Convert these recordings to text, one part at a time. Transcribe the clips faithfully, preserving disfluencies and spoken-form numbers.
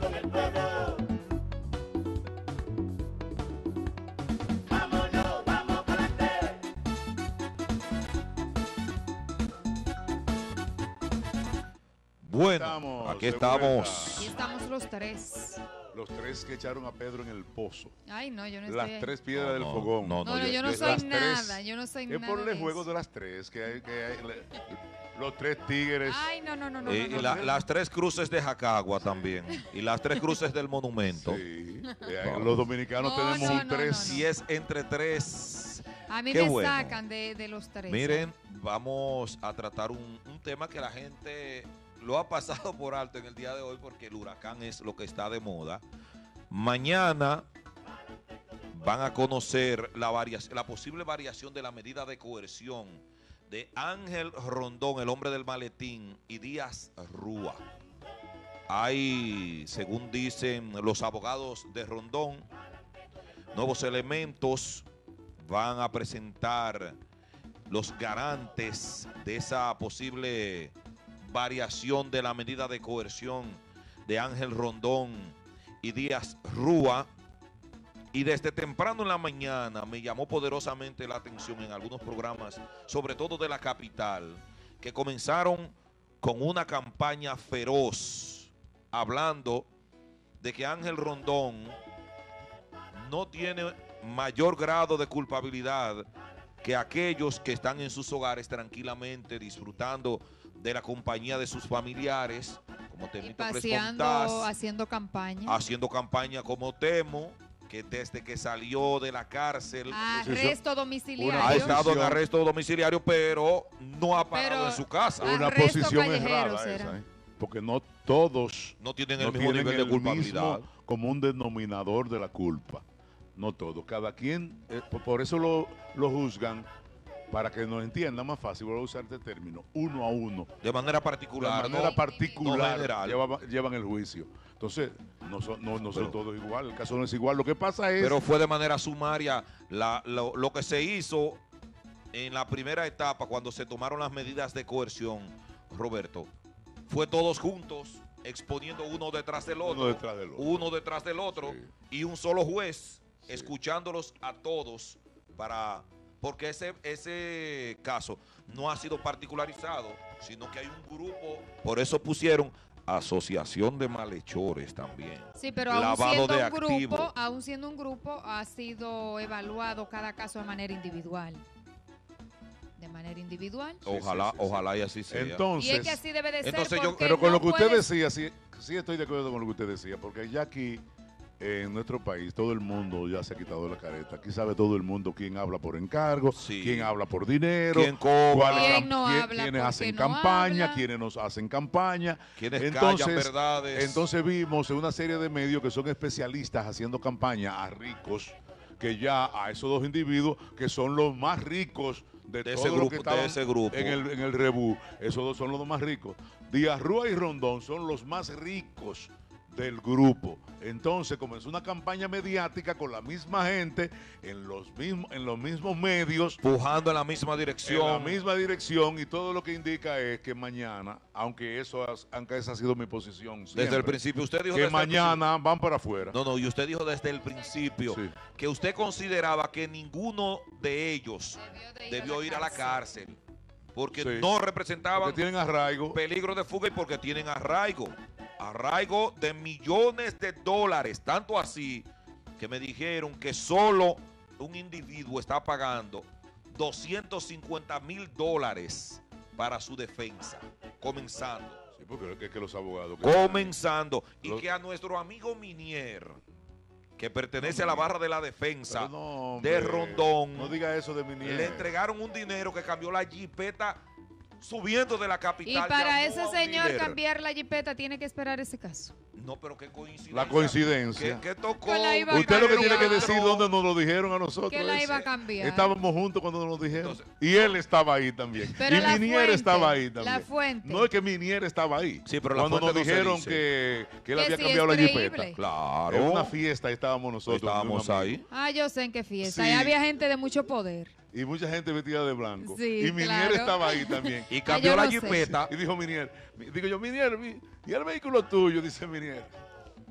con el pueblo. Vámonos, vamos para adelante. Bueno, Estamos aquí de estamos. Aquí estamos los tres. Los tres que echaron a Pedro en el pozo. Ay, no, yo no Las estoy. tres piedras No, del no, fogón. no, No, no, yo no Las soy tres. nada. Yo no soy Es nada. por el de juego eso. de las tres, que hay, que hay le- los tres tigres. Ay, no, no, no, no. Eh, no, y no, la- no. las tres cruces de Jacagua también. Y las tres cruces del monumento. Sí, eh, los dominicanos No, tenemos no, un no, tres. no, Si es entre tres. A mí Qué me bueno. sacan de, de los tres. Miren, vamos a tratar un, un tema que la gente lo ha pasado por alto en el día de hoy porque el huracán es lo que está de moda. Mañana van a conocer la, variación, la posible variación de la medida de coerción de Ángel Rondón, el hombre del maletín, y Díaz Rúa. Hay, según dicen los abogados de Rondón, nuevos elementos. Van a presentar los garantes de esa posible variación de la medida de coerción de Ángel Rondón y Díaz Rúa. Y desde temprano en la mañana me llamó poderosamente la atención en algunos programas, sobre todo de la capital, que comenzaron con una campaña feroz, hablando de que Ángel Rondón no tiene mayor grado de culpabilidad que aquellos que están en sus hogares tranquilamente disfrutando de la compañía de sus familiares, como Y Temito paseando, Contás, haciendo campaña. haciendo campaña como Temo, que desde que salió de la cárcel Arresto domiciliario. ha estado en posición. arresto domiciliario, pero no ha parado Pero- en su casa. Ah, Una Arresto posición callejero errada será. esa, ¿eh? Porque no todos No tienen el no mismo tienen nivel de el culpabilidad. mismo común denominador de la culpa. No todos. Cada quien, eh, por- por eso lo, lo juzgan, para que nos entienda más fácil, voy a usar este término, uno a uno. De manera particular. De manera no- particular no general. lleva- llevan el juicio. Entonces, no son, no, no son Pero- todos igual, el caso no es igual. Lo que pasa es... Pero fue de manera sumaria la- lo, lo que se hizo en la primera etapa cuando se tomaron las medidas de coerción, Roberto, fue todos juntos exponiendo uno detrás del otro, Uno detrás del otro. uno detrás del otro, Sí. y un solo juez Sí. escuchándolos a todos para porque ese ese caso no ha sido particularizado, sino que hay un grupo, por eso pusieron asociación de malhechores también. Sí, pero aún lavado siendo de un grupo, activos. aún siendo un grupo, ha sido evaluado cada caso de manera individual. De manera individual. Sí, Ojalá, sí, sí, sí. ojalá y así sea. Entonces, Y es que así debe de ser. entonces yo- porque pero con no lo que usted puedes- decía, sí, sí estoy de acuerdo con lo que usted decía, porque ya aquí en nuestro país todo el mundo ya se ha quitado la careta. Aquí sabe todo el mundo quién habla por encargo, Sí. quién habla por dinero, ¿Quién cobra? cuáles ¿Quién cam- no quién- habla quiénes porque hacen no campaña, habla? quiénes nos hacen campaña. Quienes Entonces, callan verdades. Entonces vimos en una serie de medios que son especialistas haciendo campaña a ricos, que ya a esos dos individuos que son los más ricos de, De todo ese lo grupo, que de estaban ese grupo. en el, en el rebú. Esos dos son los más ricos. Díaz Rúa y Rondón son los más ricos del grupo. Entonces comenzó una campaña mediática con la misma gente en los mismos, en los mismos medios, Pujando en la misma en dirección. la misma dirección, y todo lo que indica es que mañana, aunque eso has- aunque esa ha sido mi posición Desde siempre, el principio. Usted dijo que desde el mañana van para afuera. principio- No, no, y usted dijo desde el principio Sí. que usted consideraba que ninguno de ellos Debió de ir, debió a, la ir a la cárcel. Porque Sí. no representaban Porque tienen arraigo. peligro de fuga y porque tienen arraigo. Arraigo de millones de dólares. Tanto así que me dijeron que solo un individuo está pagando doscientos cincuenta mil dólares para su defensa. Comenzando. Sí, porque es que, que los abogados. que- Comenzando. Y Los- que a nuestro amigo Minier, que pertenece a la barra de la defensa Pero no, de hombre, Rondón, No diga eso de mi nieta. le entregaron un dinero que cambió la jipeta subiendo de la Y capital. para llamó ese a un señor dealer. cambiar la jipeta tiene que esperar ese caso. No, pero qué coincidencia. La coincidencia. ¿Qué, qué tocó? Que la iba a Usted lo que tiene que cambiar. decir dónde nos lo dijeron a nosotros. Que la ese. iba a cambiar. Estábamos juntos cuando nos lo dijeron. Entonces- y él estaba ahí también. Pero y la Minier fuente, estaba ahí también. la fuente. No es que Minier estaba ahí. Sí, pero la cuando fuente nos no se dijeron dice. que, que él Que había sí cambiado la es jipeta. creíble. Claro. En una fiesta estábamos nosotros. Estábamos un amigo. ahí. Ah, yo sé en qué fiesta. Sí. Ahí había gente de mucho poder. Y mucha gente vestida de blanco. Sí, y Minier claro. estaba ahí también. Y Ah, cambió yo la no sé. jipeta. Y dijo Minier, mi- digo yo, Minier, mi- ¿y el vehículo tuyo? Dice Minier.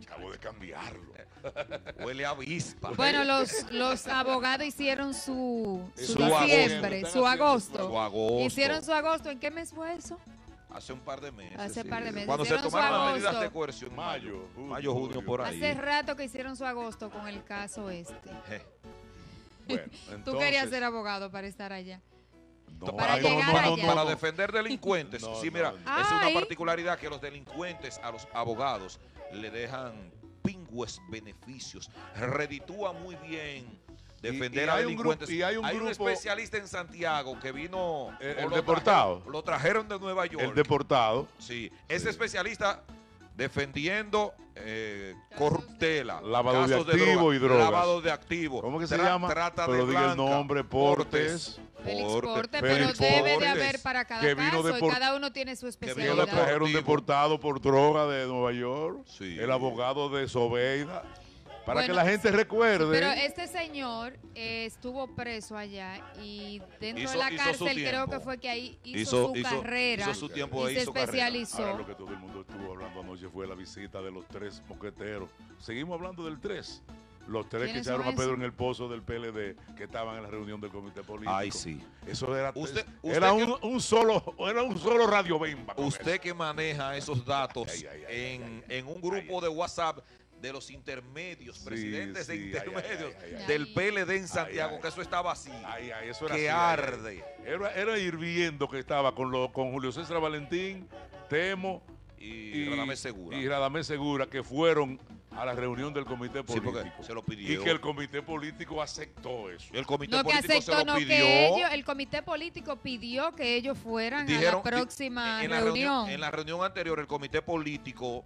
Acabo de cambiarlo. Huele a avispa. Bueno, los, los abogados hicieron su, su, Su diciembre, agosto. su agosto. Su agosto. Hicieron su agosto. ¿En qué mes fue eso? Hace un par de meses. Hace sí. par de meses. Cuando se Hicieron su tomaron las agosto. medidas de coerción. Mayo, junio, Mayo, junio, julio. por ahí. Hace rato que hicieron su agosto con el caso este. Je. Bueno, Tú entonces, querías ser abogado para estar allá. no, para no, llegar no, allá. no, Para no. defender delincuentes. No, sí, no, mira, no. es una Ay. particularidad que los delincuentes a los abogados le dejan pingües beneficios. Reditúa muy bien defender Y- y a hay un delincuentes. grupo- y hay un grupo- especialista en Santiago que vino. El- o el lo deportado. trajeron- lo trajeron de Nueva York. El deportado. Sí, ese Sí. especialista defendiendo eh, corruptela, Lavado de casos activo y drogas. lavado de activos. ¿Cómo que se tra- llama? Trata Pero de diga el blanca, nombre, Portes. Félix Porte, Porte, Félix pero debe de Portes, haber para cada que vino caso de y por- cada uno tiene su Que vino Especialidad. lo especialidad. trajeron Deportivo. deportado por droga de Nueva York. Sí. El abogado de Sobeida. Para Bueno, que la gente recuerde. Pero este señor eh, estuvo preso allá y dentro Hizo- de la hizo su cárcel creo tiempo. que fue que ahí hizo, Hizo- su hizo- carrera hizo su tiempo y ahí, se hizo carrera. especializó. Ahora lo que todo el mundo estuvo hablando anoche fue la visita de los tres mosqueteros. Seguimos hablando del tres. Los tres que ¿Quiénes echaron a son Pedro esos? en el pozo del P L D que estaban en la reunión del comité político. Ay, sí. Eso era, Usted- era usted un, un solo era un solo radio bemba. con Usted eso. que maneja esos datos Ay, ay, ay, en, ay, en un grupo de WhatsApp de los intermedios, Sí, presidentes de sí, ay, intermedios ay, ay, ay. del P L D en Ay, Santiago, ay. que eso estaba así, Ay, ay, eso era que así, ay, ay. arde. Era, era hirviendo que estaba con, lo, con Julio César Valentín, Temo Y, Radamés Segura. y Radamés Segura, que fueron a la reunión del comité Sí, político. porque se lo y pidió. que el comité político aceptó eso. El comité No que político aceptó, se lo no pidió. que ellos, el comité político pidió que ellos fueran Dijeron- a la próxima en la reunión. En la reunión anterior, el comité político,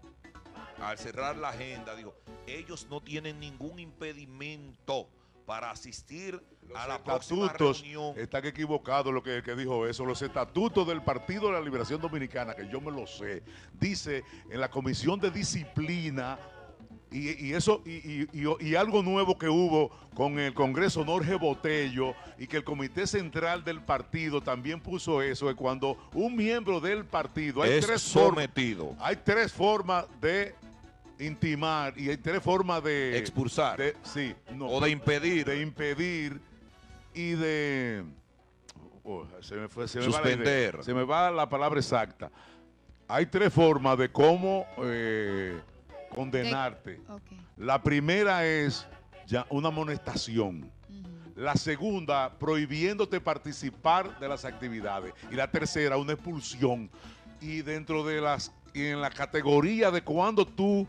al cerrar la agenda, dijo, ellos no tienen ningún impedimento para asistir Los a la próxima estatutos reunión. están equivocados lo que, el que dijo eso. Los estatutos del Partido de la Liberación Dominicana, que yo me lo sé, dice en la Comisión de Disciplina y, y eso y, y- y- y algo nuevo que hubo con el Congreso Norge Botello y que el Comité Central del partido también puso eso, es cuando un miembro del partido hay Es tres formas, sometido. hay tres formas de intimar y hay tres formas de Expulsar. de- sí, no, O de impedir. de impedir y de oh, se me fue, se me va la Suspender. idea. Se me va la palabra exacta. Hay tres formas de cómo eh, condenarte. Ok. La primera es ya una amonestación. Ujú. La segunda, prohibiéndote participar de las actividades. Y la tercera, una expulsión. Y dentro de las, y en la categoría de cuando tú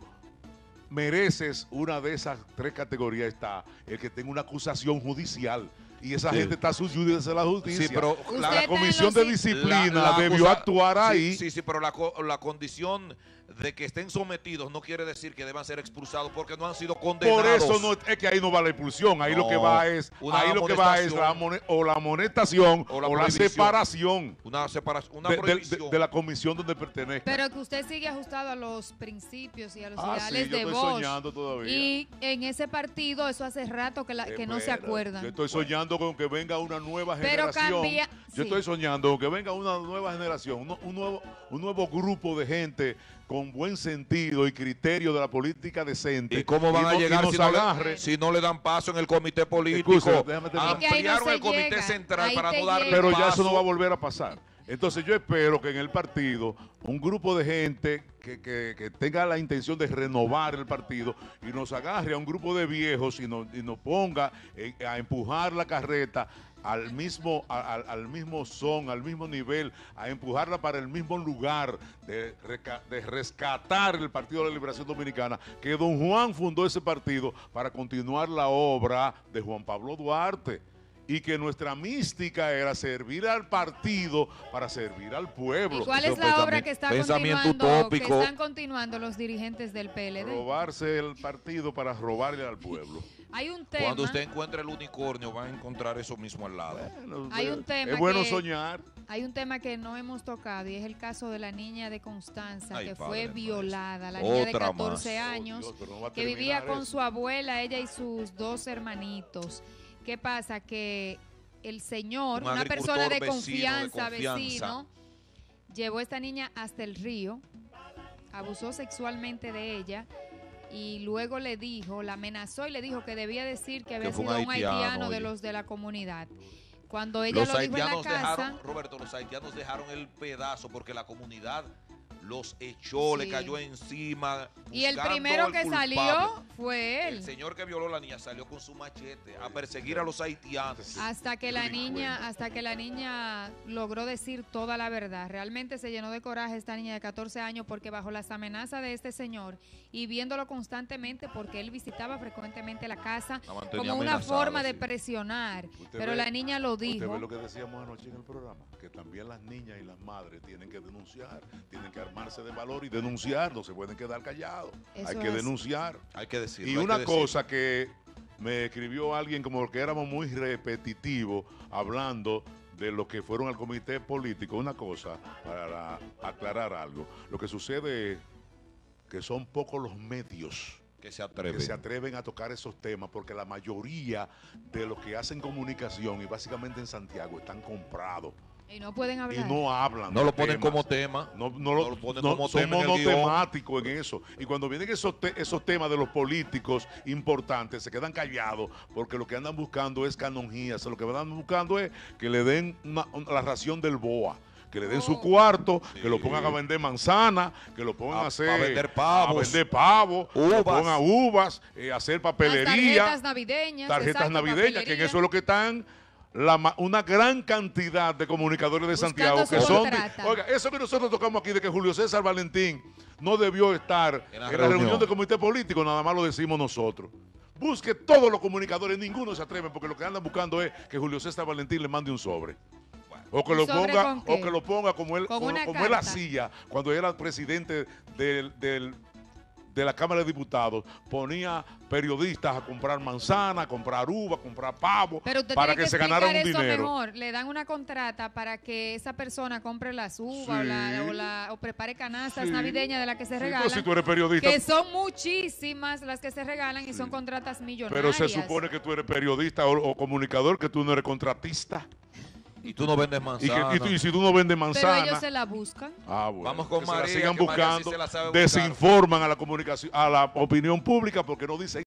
mereces una de esas tres categorías está el que tenga una acusación judicial. Y esa Sí. gente está subyudida a la justicia. Sí, pero Usted la, la está comisión en de los- disciplina la- la debió acusa- actuar sí, ahí. Sí, sí, pero la, co- la condición de que estén sometidos no quiere decir que deban ser expulsados porque no han sido condenados. Por eso no es que ahí no va la expulsión, ahí lo No, que va es, una ahí lo que va es la amonestación. amone- o la amonestación O o la la, prohibición. separación Una separación, una de, de- prohibición. de- de la comisión donde pertenezca. Pero que usted sigue ajustado a los principios y a los Ah, sí, ideales yo de estoy Bosch. soñando todavía. Y en ese partido, eso hace rato que, la- que no se Espera, acuerdan. Yo estoy soñando con que venga una nueva Pero generación. cambia- Yo sí. estoy soñando con que venga una nueva generación, un, un nuevo, un nuevo grupo de gente con buen sentido y criterio de la política decente. ¿Y cómo van no- a llegar nos si no, le, agarre. si no le dan paso en el comité político? Escúchame, déjame terminar. Es que ahí no Ampliaron se el comité llega, central ahí para te no darle llega. Pero ya eso no paso. va a volver a pasar. Entonces yo espero que en el partido un grupo de gente que, que- que tenga la intención de renovar el partido y nos agarre a un grupo de viejos y nos, y nos ponga eh, a empujar la carreta al mismo, a- al, al mismo son, al mismo nivel, a empujarla para el mismo lugar de, reca- de rescatar el Partido de la Liberación Dominicana, que don Juan fundó ese partido para continuar la obra de Juan Pablo Duarte. Y que nuestra mística era servir al partido para servir al pueblo. ¿Y cuál Eso es la obra pensami- que está pensamiento continuando, que utópico. están continuando los dirigentes del P L D? Robarse el partido para robarle al pueblo. Hay un tema. Cuando usted encuentre el unicornio, va a encontrar eso mismo al lado. Bueno, Hay un es- tema es bueno que- soñar. Hay un tema que no hemos tocado y es el caso de la niña de Constanza Ay, que padre fue nuestro. violada, la niña de Otra catorce más. años, Oh, Dios, pero no va a que vivía terminar con eso. su abuela, ella y sus dos hermanitos. ¿Qué pasa? Que el señor, Un una persona de agricultor vecino, de confianza, confianza. vecino, llevó a esta niña hasta el río, abusó sexualmente de ella y luego le dijo, la amenazó y le dijo que debía decir que había fue sido un un haitiano, haitiano de oye. los de la comunidad. Cuando ella Los lo dijo en la haitianos casa, dejaron, Roberto, los haitianos dejaron el pedazo porque la comunidad los echó, Sí. le cayó encima. y el buscando primero al que culpable. salió fue El él. señor que violó a la niña salió con su machete a perseguir a los haitianos. Hasta que la Delincuente. niña, hasta que la niña logró decir toda la verdad. Realmente se llenó de coraje esta niña de catorce años porque bajo las amenazas de este señor y viéndolo constantemente porque él visitaba frecuentemente la casa La mantenía como una amenazada, forma de sí. presionar. Usted Pero ve- la niña lo Usted dijo. ve lo que decíamos anoche en el programa, que también las niñas y las madres tienen que denunciar, tienen que armarse de valor y denunciar, no se pueden quedar callados, Eso hay que es. denunciar. Hay que decirlo. Y hay una que decirlo. cosa que me escribió alguien como que éramos muy repetitivos hablando de lo que fueron al comité político, una cosa para aclarar algo. Lo que sucede es que son pocos los medios que se atreven. que se atreven a tocar esos temas porque la mayoría de los que hacen comunicación y básicamente en Santiago están comprados Y no pueden y hablar. no hablan. No de lo ponen temas. como tema. No, no lo, No lo ponen no- como son tema en el guión. monotemáticos en eso. Y cuando vienen esos, te- esos temas de los políticos importantes, se quedan callados porque lo que andan buscando es canonjías. Lo que andan buscando es que le den una- una- la ración del B O A. Que le den su Oh. cuarto, Sí. que lo pongan a vender manzana, que lo pongan A- a, hacer. a vender pavos. A vender pavos, que lo Uvas. pongan uvas, eh, hacer Las papelería. tarjetas navideñas. tarjetas exacto, navideñas, que en papelería. eso es lo que están la ma- una gran cantidad de comunicadores de Buscando Santiago su que son de- contrata. oiga, eso que nosotros tocamos aquí de que Julio César Valentín no debió estar En en la la, reunión. reunión del comité político, nada más lo decimos nosotros. Busque todos los comunicadores, ninguno se atreve porque lo que andan buscando es que Julio César Valentín le mande un sobre. O que, ¿Un lo sobre ponga, con o qué? que lo ponga como él, Con como, una como él carta. hacía cuando era presidente del, del- de la Cámara de Diputados. Ponía periodistas a comprar manzana, a comprar uva, a comprar pavo, Pero usted para tiene que, que se ganaran un explicar eso dinero. mejor. Le dan una contrata para que esa persona compre las uvas o, Sí. la- o la- o prepare canastas Sí. navideñas de las que se Sí, regalan. pero si tú eres periodista, Que son muchísimas las que se regalan y son contratas millonarias. pero se supone que tú eres periodista o, o comunicador, que tú no eres contratista. Y tú no vendes Y, manzana. que, y, tú- y si tú no vendes Pero manzana, ellos se la buscan. ah, bueno, Vamos con que se la María, sigan que María sí buscando, se la sabe buscar. desinforman a la comunicación, a la opinión pública porque no dicen